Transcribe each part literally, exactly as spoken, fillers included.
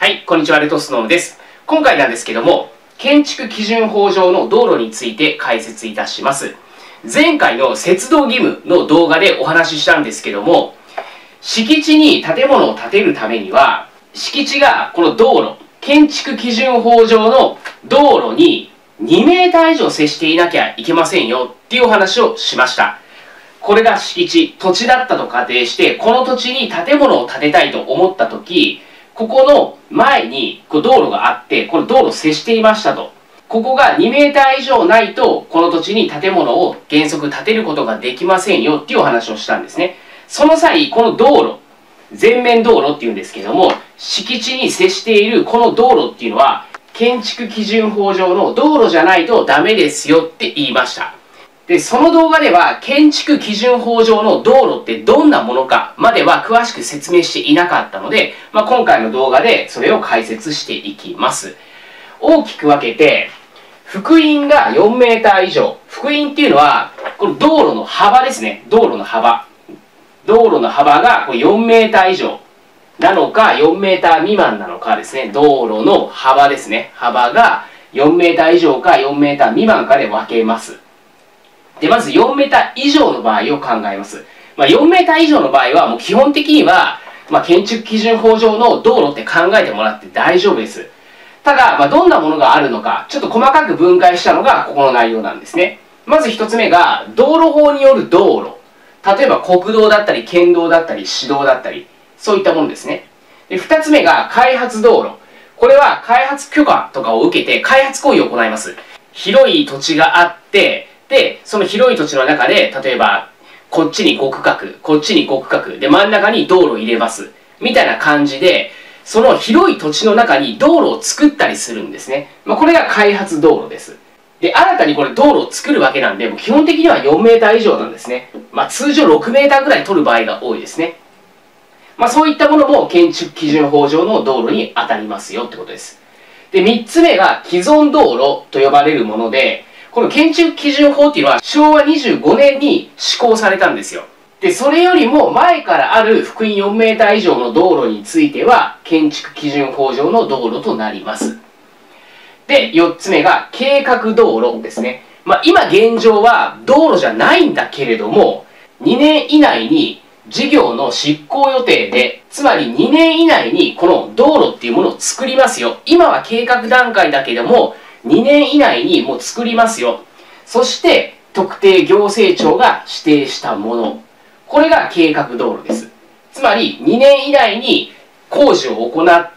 はい、こんにちは、レトスノームです。今回なんですけども、建築基準法上の道路について解説いたします。前回の接道義務の動画でお話ししたんですけども、敷地に建物を建てるためには、敷地がこの道路、建築基準法上の道路ににメーター以上接していなきゃいけませんよっていうお話をしました。これが敷地、土地だったと仮定して、この土地に建物を建てたいと思ったとき、ここの前にこう道路があって、この道路接していましたと。ここがにメーター以上ないと、この土地に建物を原則建てることができませんよっていうお話をしたんですね。その際、この道路、全面道路っていうんですけども、敷地に接しているこの道路っていうのは、建築基準法上の道路じゃないとダメですよって言いました。で、その動画では、建築基準法上の道路ってどんなものかまでは詳しく説明していなかったので、まあ、今回の動画でそれを解説していきます。大きく分けて、幅員がよんメーター以上。幅員っていうのは、この道路の幅ですね。道路の幅。道路の幅がこれよんメーター以上なのか、よんメーター未満なのかですね。道路の幅ですね。幅がよんメーター以上かよんメーター未満かで分けます。で、まずよんメーター以上の場合を考えます。まあ、よんメーター以上の場合は、もう基本的には、まあ、建築基準法上の道路って考えてもらって大丈夫です。ただ、まあ、どんなものがあるのか、ちょっと細かく分解したのがここの内容なんですね。まず一つ目が、道路法による道路。例えば国道だったり、県道だったり、市道だったり、そういったものですね。で、二つ目が開発道路。これは開発許可とかを受けて開発行為を行います。広い土地があって、で、その広い土地の中で、例えば、こっちにご区画、こっちにご区画、で、真ん中に道路を入れます。みたいな感じで、その広い土地の中に道路を作ったりするんですね。まあ、これが開発道路です。で、新たにこれ道路を作るわけなんで、もう基本的にはよんメーター以上なんですね。まあ、通常ろくメーターぐらい取る場合が多いですね。まあ、そういったものも建築基準法上の道路に当たりますよってことです。で、みっつめが既存道路と呼ばれるもので、この建築基準法っていうのはしょうわにじゅうごねんに施行されたんですよ。で、それよりも前からある幅員よんメーター以上の道路については、建築基準法上の道路となります。で、よっつめが計画道路ですね。まあ、今現状は道路じゃないんだけれども、にねん以内に事業の執行予定で、つまりにねん以内にこの道路っていうものを作りますよ。今は計画段階だけども、にねん以内にもう作りますよ。そして、特定行政庁が指定したもの。これが計画道路です。つまり、にねん以内に工事を行って、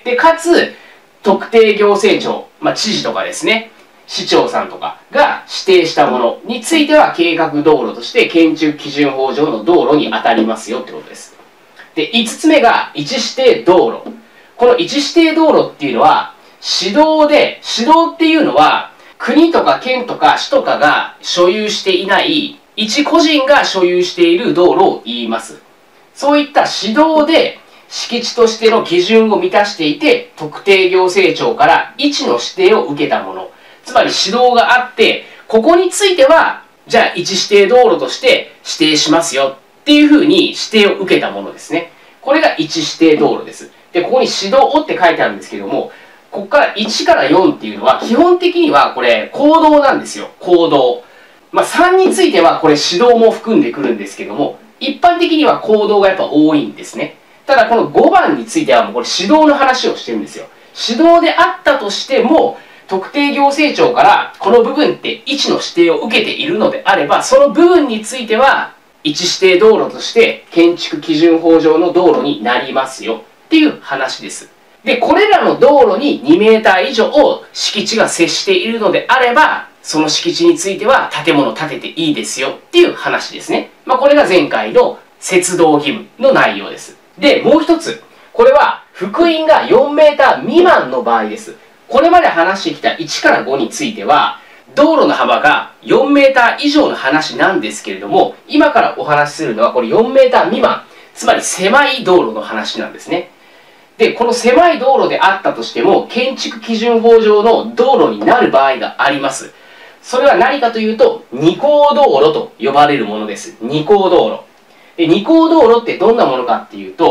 で、かつ、特定行政庁、まあ、知事とかですね、市長さんとかが指定したものについては、計画道路として建築基準法上の道路に当たりますよってことです。で、いつつめが、一指定道路。この一指定道路っていうのは、市道で、市道っていうのは、国とか県とか市とかが所有していない、一個人が所有している道路を言います。そういった市道で、敷地としての基準を満たしていて、特定行政庁から位置の指定を受けたもの。つまり市道があって、ここについては、じゃあ一指定道路として指定しますよっていうふうに指定を受けたものですね。これが一指定道路です。で、ここに市道って書いてあるんですけども、ここからいちからよんっていうのは、基本的にはこれ、公道なんですよ。公道。まあ、さんについてはこれ、市道も含んでくるんですけども、一般的には公道がやっぱ多いんですね。ただ、このごばんについてはもうこれ、市道の話をしてるんですよ。市道であったとしても、特定行政庁からこの部分って位置の指定を受けているのであれば、その部分については、一指定道路として建築基準法上の道路になりますよっていう話です。で、これらの道路ににメーター以上敷地が接しているのであれば、その敷地については建物を建てていいですよっていう話ですね。まあ、これが前回の接道義務の内容です。で、もう一つ。これは、幅員がよんメーター未満の場合です。これまで話してきたいちからごについては、道路の幅がよんメーター以上の話なんですけれども、今からお話しするのはこれよんメーター未満、つまり狭い道路の話なんですね。で、この狭い道路であったとしても、建築基準法上の道路になる場合があります。それは何かというと、二項道路と呼ばれるものです。二項道路。で、二項道路ってどんなものかっていうと、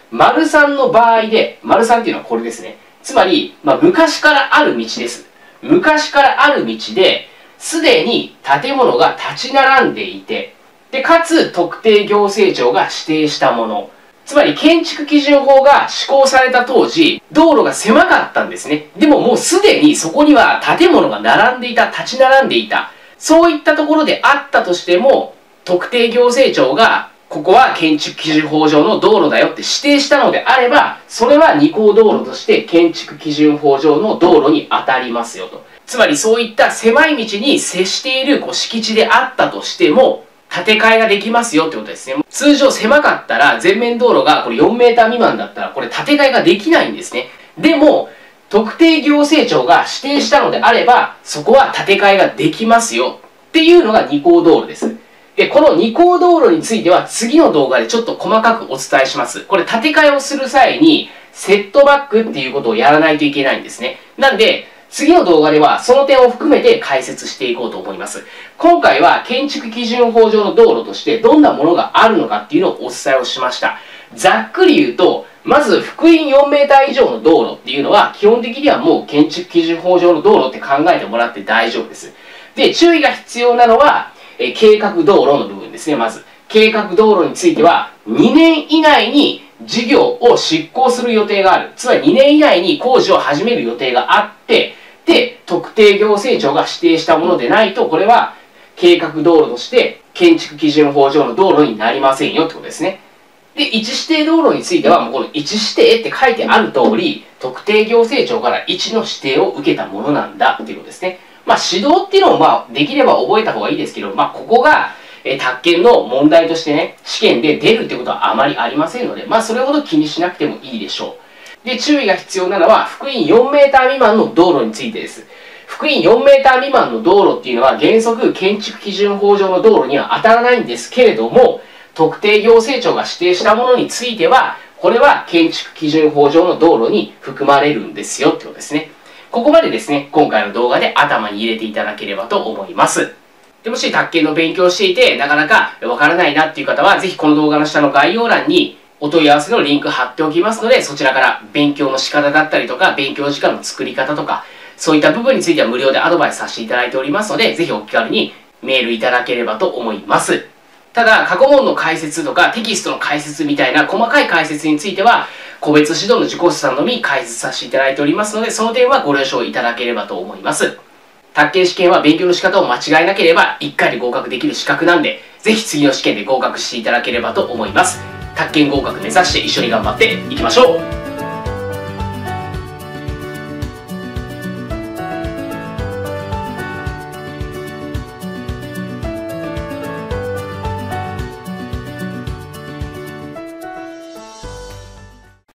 丸さんの場合で、丸さんっていうのはこれですね。つまり、まあ、昔からある道です。昔からある道で、すでに建物が立ち並んでいて、で、かつ特定行政庁が指定したもの。つまり建築基準法が施行された当時、道路が狭かったんですね。でももうすでにそこには建物が並んでいた、立ち並んでいた。そういったところであったとしても、特定行政庁がここは建築基準法上の道路だよって指定したのであれば、それは二項道路として建築基準法上の道路に当たりますよと。つまりそういった狭い道に接しているこう敷地であったとしても、建て替えができますよってことですね。通常狭かったら全面道路がこれよんメーター未満だったらこれ建て替えができないんですね。でも、特定行政庁が指定したのであれば、そこは建て替えができますよっていうのが二項道路です。で、この二項道路については次の動画でちょっと細かくお伝えします。これ建て替えをする際にセットバックっていうことをやらないといけないんですね。なんで、次の動画ではその点を含めて解説していこうと思います。今回は建築基準法上の道路としてどんなものがあるのかっていうのをお伝えをしました。ざっくり言うと、まず幅員よんメーター以上の道路っていうのは基本的にはもう建築基準法上の道路って考えてもらって大丈夫です。で、注意が必要なのは、え計画道路の部分ですね、まず。計画道路についてはにねん以内に事業を執行する予定がある。つまりにねん以内に工事を始める予定があって、で、特定行政庁が指定したものでないと、これは計画道路として建築基準法上の道路になりませんよってことですね。で、位置指定道路については、もうこの位置指定って書いてある通り、特定行政庁から位置の指定を受けたものなんだっていうことですね。まあ、指導っていうのを、まあ、できれば覚えた方がいいですけど、まあ、ここが、えー、宅建の問題としてね、試験で出るってことはあまりありませんので、まあ、それほど気にしなくてもいいでしょう。で、注意が必要なのは、幅員よんメーター未満の道路についてです。幅員よんメーター未満の道路っていうのは、原則建築基準法上の道路には当たらないんですけれども、特定行政庁が指定したものについては、これは建築基準法上の道路に含まれるんですよってことですね。ここまでですね、今回の動画で頭に入れていただければと思います。でもし宅建の勉強をしていて、なかなかわからないなっていう方は、ぜひこの動画の下の概要欄にお問い合わせのリンク貼っておきますので、そちらから勉強の仕方だったりとか、勉強時間の作り方とか、そういった部分については無料でアドバイスさせていただいておりますので、ぜひお気軽にメールいただければと思います。ただ、過去問の解説とかテキストの解説みたいな細かい解説については、個別指導の受講者さんのみ解説させていただいておりますので、その点はご了承いただければと思います。宅建試験は勉強の仕方を間違えなければいっかいで合格できる資格なんで、ぜひ次の試験で合格していただければと思います。宅建合格目指して一緒に頑張っていきましょう。